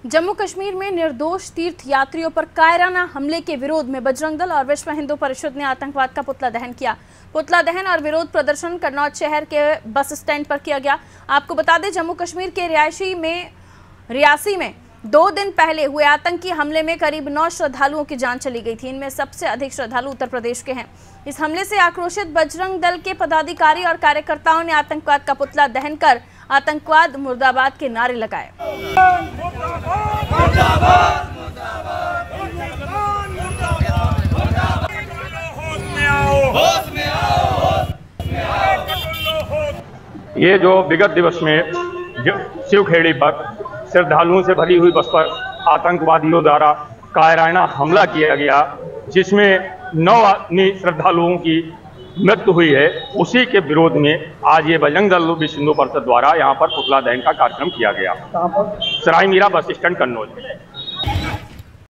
जम्मू कश्मीर में निर्दोष तीर्थ यात्रियों पर कायराना हमले के विरोध में बजरंग दल और विश्व हिंदू परिषद ने आतंकवाद का पुतला दहन किया। पुतला दहन और विरोध प्रदर्शन कन्नौज शहर के बस स्टैंड पर किया गया। आपको बता दें, जम्मू कश्मीर के रियासी में 2 दिन पहले हुए आतंकी हमले में करीब 9 श्रद्धालुओं की जान चली गई थी। इनमें सबसे अधिक श्रद्धालु उत्तर प्रदेश के हैं। इस हमले से आक्रोशित बजरंग दल के पदाधिकारी और कार्यकर्ताओं ने आतंकवाद का पुतला दहन कर आतंकवाद मुर्दाबाद के नारे लगाए। ये जो विगत दिवस में शिवखेड़ी पर श्रद्धालुओं से भरी हुई बस पर आतंकवादियों द्वारा कायराना हमला किया गया, जिसमें 9 श्रद्धालुओं की मृत्यु हुई है, उसी के विरोध में आज ये बजरंग दल विश्व हिंदू परिषद द्वारा यहाँ पर पुतला दहन का कार्यक्रम किया गया। सराय मीरा बस स्टैंड कन्नौज।